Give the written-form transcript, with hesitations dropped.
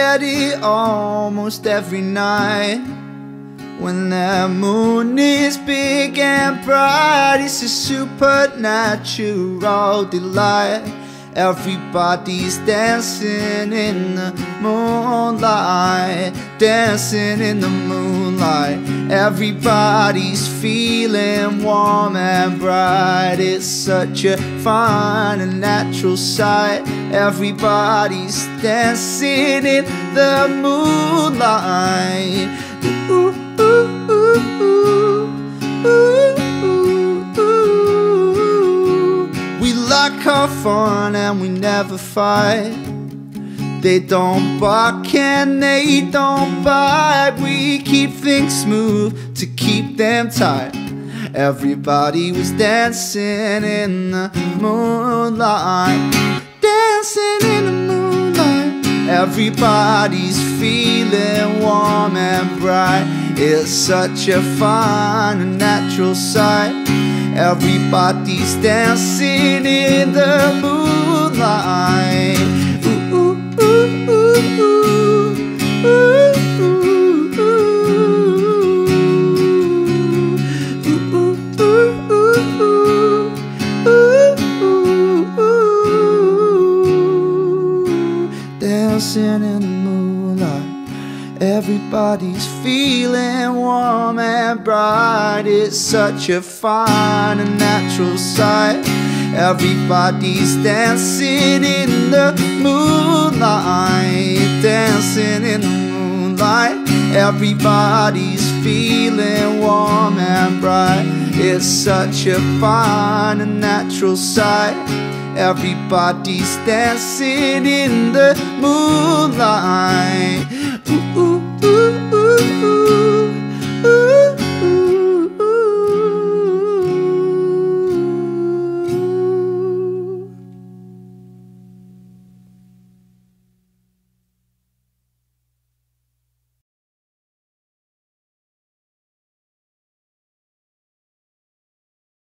at it almost every night. When the moon is big and bright, it's a supernatural delight. Everybody's dancing in the moonlight, dancing in the moonlight. Everybody's feeling warm and bright. It's such a fine and natural sight. Everybody's dancing in the moonlight. Ooh, ooh, ooh, ooh, ooh, ooh. We like our fun and we never fight. They don't bark and they don't bite. We keep things smooth to keep them tight. Everybody was dancing in the moonlight, dancing in the moonlight. Everybody's feeling warm and bright. It's such a fine and natural sight. Everybody's dancing in the moonlight. Ooh, ooh, ooh, ooh, ooh, ooh, ooh, ooh, ooh, ooh, ooh. Dancing in the moonlight. Everybody's feeling warm and bright. It's such a fine and natural sight. Everybody's dancing in the moonlight, dancing in the moonlight. Everybody's feeling warm and bright. It's such a fine and natural sight. Everybody's dancing in the moonlight.